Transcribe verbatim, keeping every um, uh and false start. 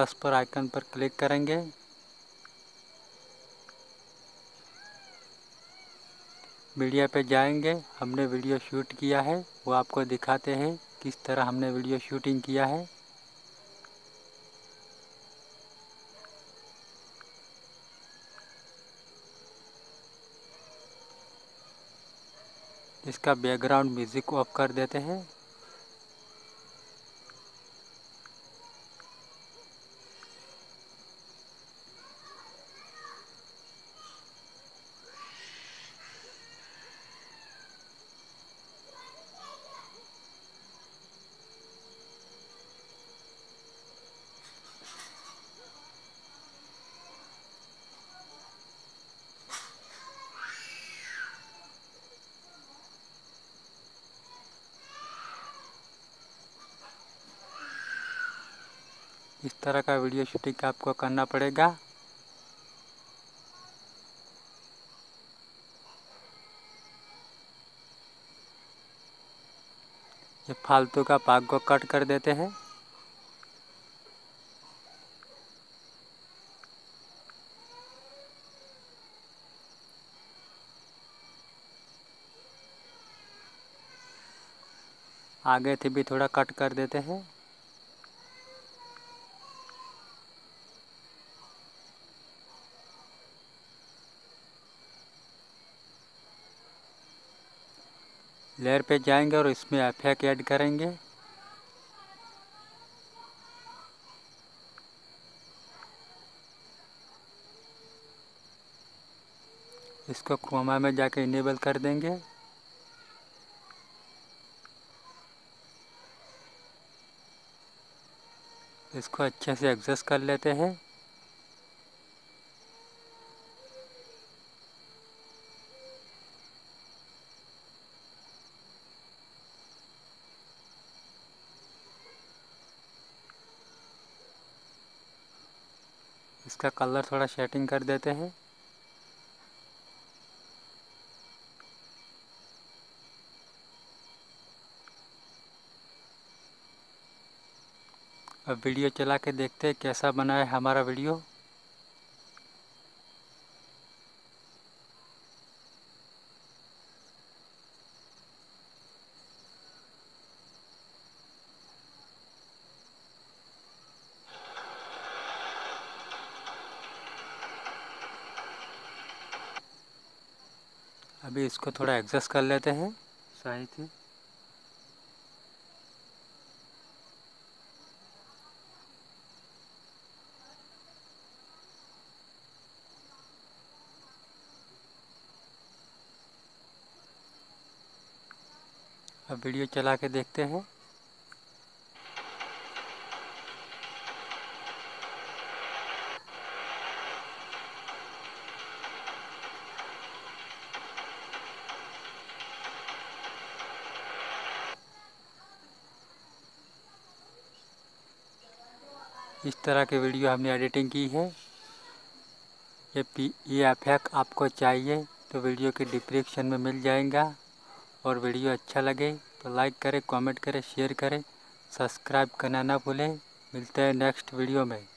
Plus पर icon पर click करेंगे। मीडिया पे जाएंगे, हमने वीडियो शूट किया है वो आपको दिखाते हैं किस तरह हमने वीडियो शूटिंग किया है। इसका बैकग्राउंड म्यूजिक ऑफ कर देते हैं। इस तरह का वीडियो शूटिंग आपको करना पड़ेगा। ये फालतू का भाग को कट कर देते हैं। आगे से भी थोड़ा कट कर देते हैं। लेयर पे जाएंगे और इसमें इफेक्ट ऐड करेंगे। इसको क्रोमा में जाके इनेबल कर देंगे। इसको अच्छे से एडजस्ट कर लेते हैं। इसका कलर थोड़ा सेटिंग कर देते हैं। अब वीडियो चला के देखते हैं कैसा बना है हमारा वीडियो। अभी इसको थोड़ा एडजस्ट कर लेते हैं सही से। अब वीडियो चला के देखते हैं। इस तरह के वीडियो हमने एडिटिंग की है। ये पी ये इफेक्ट आपको चाहिए तो वीडियो के डिस्क्रिप्शन में मिल जाएगा। और वीडियो अच्छा लगे तो लाइक करें, कमेंट करें, शेयर करें, सब्सक्राइब करना ना भूलें। मिलते हैं नेक्स्ट वीडियो में।